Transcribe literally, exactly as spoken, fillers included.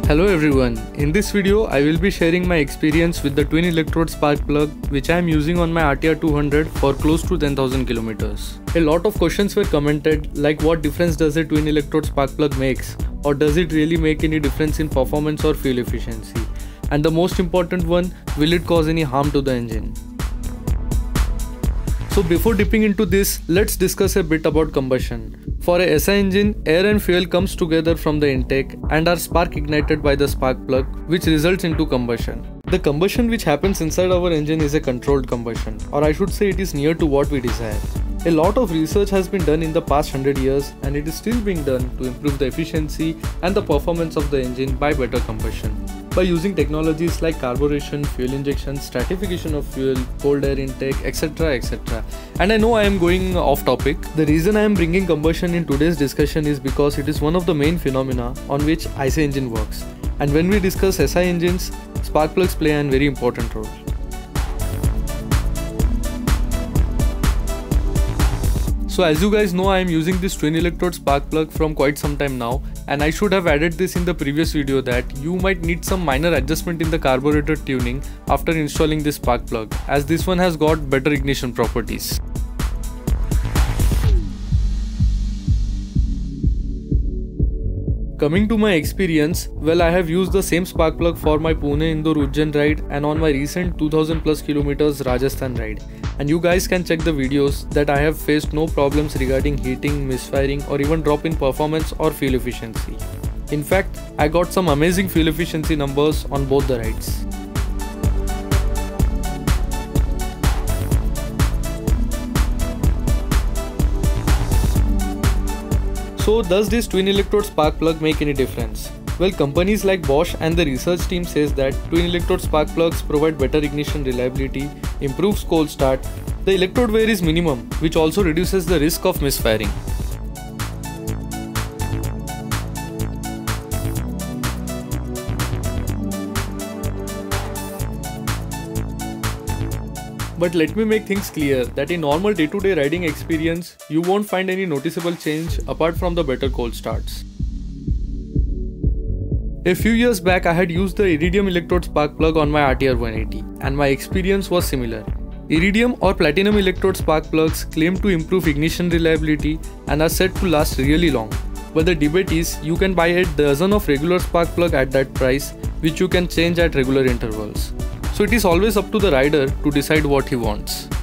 Hello everyone, in this video I will be sharing my experience with the twin electrode spark plug which I am using on my R T R two hundred for close to ten thousand kilometers. A lot of questions were commented like what difference does a twin electrode spark plug makes, or does it really make any difference in performance or fuel efficiency, and the most important one, will it cause any harm to the engine. So before dipping into this, let's discuss a bit about combustion. For a S I engine, air and fuel comes together from the intake and are spark ignited by the spark plug, which results into combustion. The combustion which happens inside our engine is a controlled combustion, or I should say it is near to what we desire. A lot of research has been done in the past one hundred years and it is still being done to improve the efficiency and the performance of the engine by better combustion. By using technologies like carburation, fuel injection, stratification of fuel, cold air intake, et cetera et cetera. And I know I am going off topic. The reason I am bringing combustion in today's discussion is because it is one of the main phenomena on which I C engine works. And when we discuss S I engines, spark plugs play a very important role. So as you guys know, I am using this twin electrode spark plug from quite some time now, and I should have added this in the previous video that you might need some minor adjustment in the carburetor tuning after installing this spark plug, as this one has got better ignition properties. Coming to my experience, well, I have used the same spark plug for my Pune-Indore Ujjain ride and on my recent two thousand plus kilometers Rajasthan ride. And you guys can check the videos that I have faced no problems regarding heating, misfiring or even drop in performance or fuel efficiency. In fact, I got some amazing fuel efficiency numbers on both the rides. So does this twin electrode spark plug make any difference? Well, companies like Bosch and the research team says that twin electrode spark plugs provide better ignition reliability, improves cold start, the electrode wear is minimum, which also reduces the risk of misfiring. But let me make things clear that in normal day-to-day riding experience, you won't find any noticeable change apart from the better cold starts. A few years back I had used the Iridium electrode spark plug on my R T R one eighty and my experience was similar. Iridium or platinum electrode spark plugs claim to improve ignition reliability and are said to last really long. But the debate is, you can buy a dozen of regular spark plug at that price, which you can change at regular intervals. So it is always up to the rider to decide what he wants.